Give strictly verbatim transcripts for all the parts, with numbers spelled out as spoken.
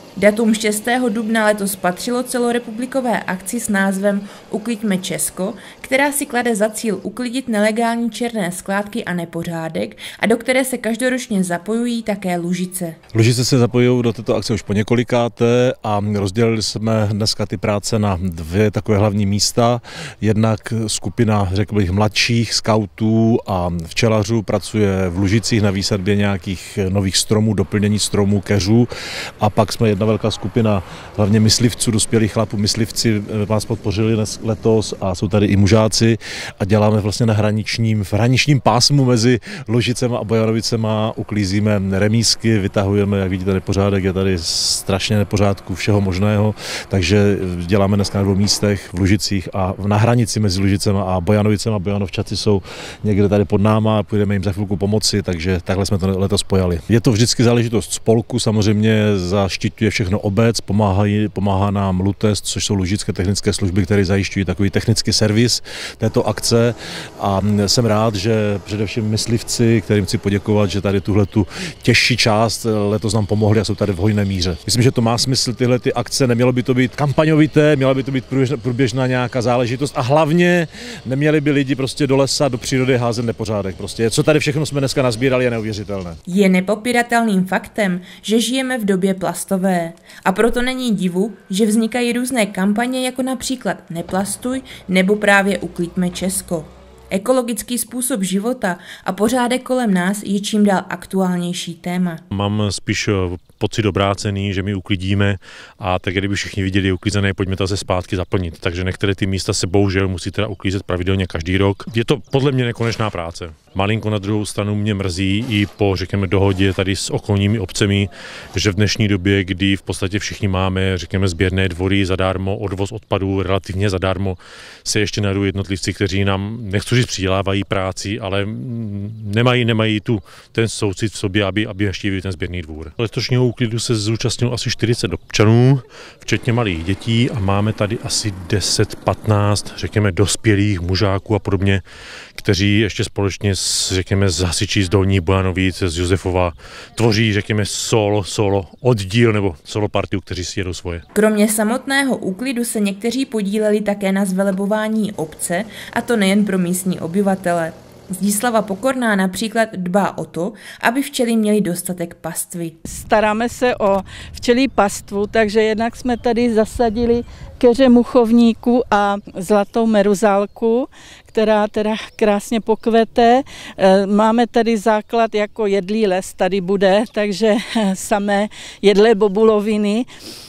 Datum šestého dubna letos patřilo celorepublikové akci s názvem Ukliďme Česko, která si klade za cíl uklidit nelegální černé skládky a nepořádek a do které se každoročně zapojují také Lužice. Lužice se zapojují do této akce už po několikáté a rozdělili jsme dneska ty práce na dvě takové hlavní místa. Jednak skupina, řekl bych, mladších skautů a včelařů pracuje v Lužicích na výsadbě nějakých nových stromů, doplnění stromů, keřů, a pak jsme jedna velká skupina, hlavně myslivců, dospělých chlapů, myslivci vás podpořili dnes, letos a jsou tady i mužáci a děláme vlastně na hraničním, v hraničním pásmu mezi Lužicema a Bojanovicema, uklízíme remízky, vytahujeme, jak vidíte, nepořádek, je tady strašně nepořádků všeho možného, takže děláme dneska na dvou místech v Lužicích a na hranici mezi Lužicema a Bojanovicema. Bojanovčaci jsou někde tady pod náma, půjdeme jim za chvilku pomoci, takže takhle jsme to letos spojali. Je to vždycky záležitost spolku, samozřejmě zaštiťuje všechno obec, pomáhají, pomáhá nám Lutest, což jsou lužické technické služby, které zajišťují takový technický servis této akce, a jsem rád, že především myslivci, kterým chci poděkovat, že tady tuhle tu těžší část letos nám pomohli a jsou tady v hojné míře. Myslím, že to má smysl, tyhle ty akce, nemělo by to být kampaňovité, měla by to být průběžná nějaká záležitost a hlavně neměli by lidi prostě do lesa, do přírody házet nepořádek. Prostě co tady všechno jsme dneska nazbírali, je neuvěřitelné. Je nepopiratelným faktem, že žijeme v době plastové. A proto není divu, že vznikají různé kampaně jako například Neplastuj nebo právě Ukliďme Česko. Ekologický způsob života a pořádek kolem nás je čím dál aktuálnější téma. Mám spíš pocit obrácený, že my uklidíme a tak kdyby všichni viděli uklízené, pojďme to zase zpátky zaplnit. Takže některé ty místa se bohužel musí teda uklízet pravidelně každý rok. Je to podle mě nekonečná práce. Malinko na druhou stranu mě mrzí i po, řekněme, dohodě tady s okolními obcemi, že v dnešní době, kdy v podstatě všichni máme, řekněme, sběrné dvory zadarmo, odvoz odpadů relativně zadarmo, se ještě najdou jednotlivci, kteří nám, nechci říct, přidělávají práci, ale nemají, nemají tu ten soucit v sobě, aby, aby navštívili ten sběrný dvůr. Letošního úklidu se zúčastnilo asi čtyřicet občanů, včetně malých dětí, a máme tady asi deset patnáct, řekněme, dospělých mužáků a podobně, kteří ještě společně s, řekněme, z hasičí z Dolních Bojanovic, z Josefova tvoří, řekněme, solo, solo oddíl nebo solo partiu, kteří si jedou svoje. Kromě samotného úklidu se někteří podíleli také na zvelebování obce, a to nejen pro místní obyvatele. Zdislava Pokorná například dbá o to, aby včely měly dostatek pastvy. Staráme se o včelí pastvu, takže jednak jsme tady zasadili keře muchovníku a zlatou meruzálku, která teda krásně pokvete. Máme tady základ jako jedlý les, tady bude, takže samé jedlé bobuloviny.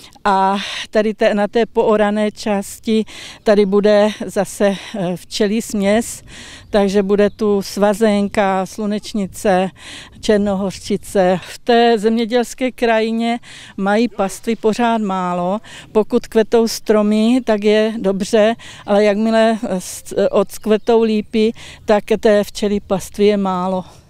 A tady te, na té poorané části tady bude zase včelí směs, takže bude tu svazenka, slunečnice, černohořčice. V té zemědělské krajině mají pastvy pořád málo. Pokud kvetou stromy, tak je dobře, ale jakmile odkvetou lípy, tak té včelí pastvy je málo.